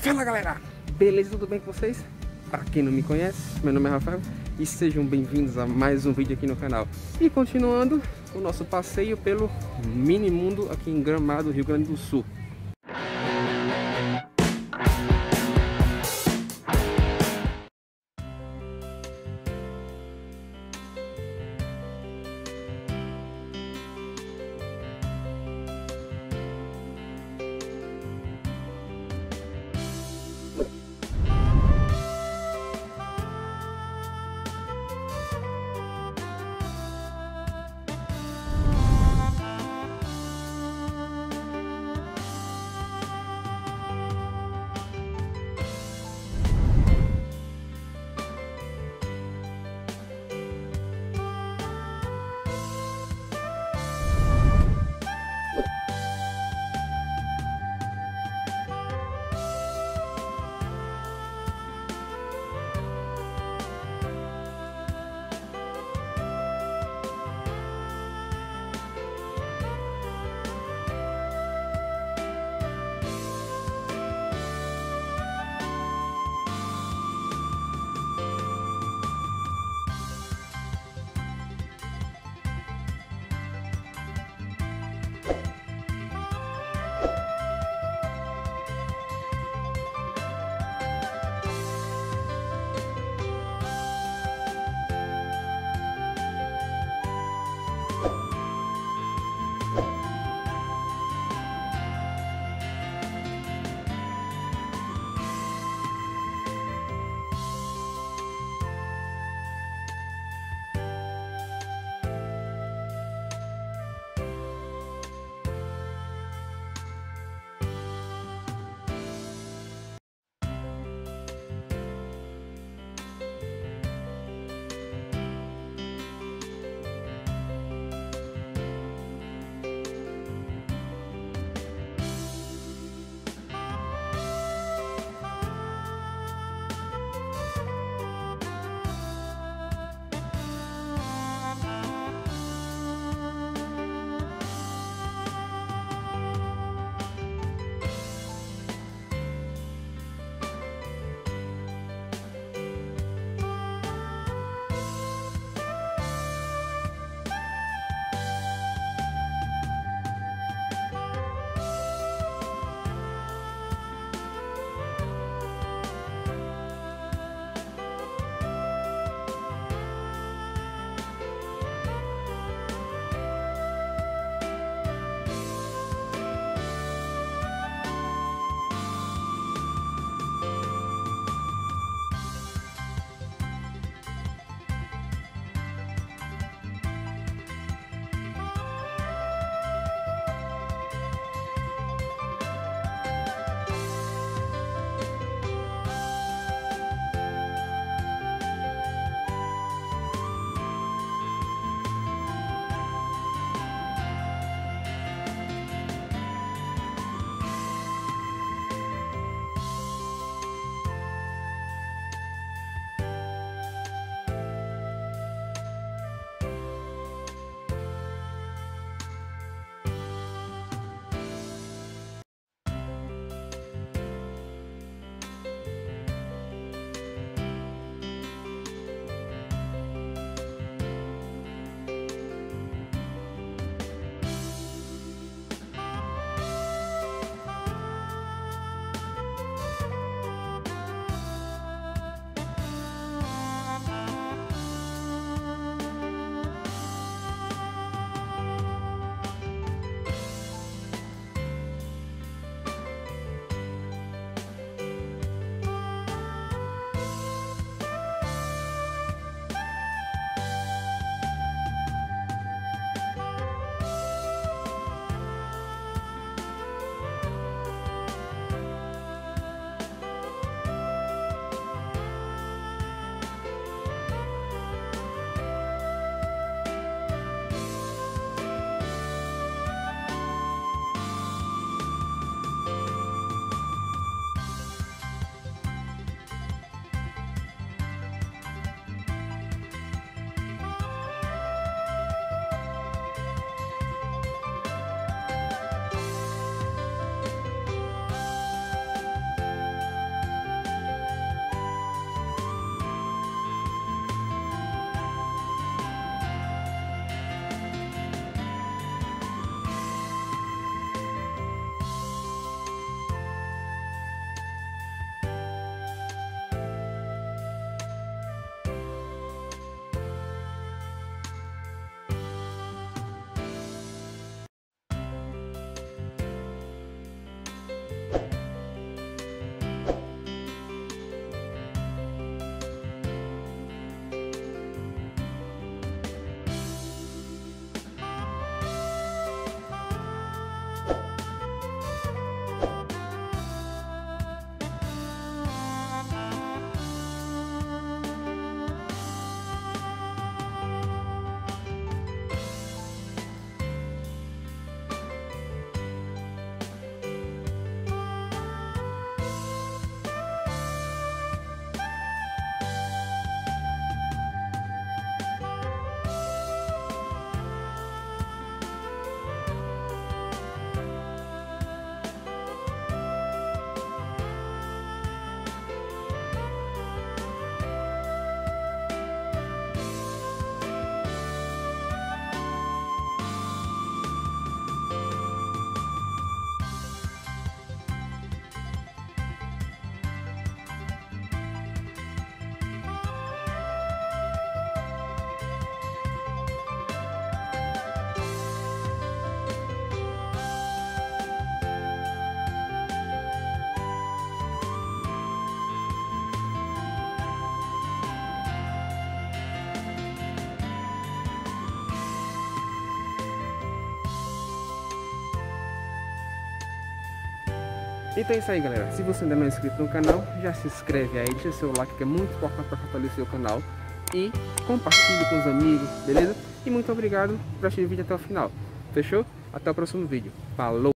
Fala galera, beleza? Tudo bem com vocês? Para quem não me conhece, meu nome é Rafael e sejam bem-vindos a mais um vídeo aqui no canal. E continuando o nosso passeio pelo mini mundo aqui em Gramado, Rio Grande do Sul. Então é isso aí, galera. Se você ainda não é inscrito no canal, já se inscreve aí, deixa seu like que é muito importante para fortalecer o canal. E compartilhe com os amigos, beleza? E muito obrigado por assistir o vídeo até o final. Fechou? Até o próximo vídeo. Falou!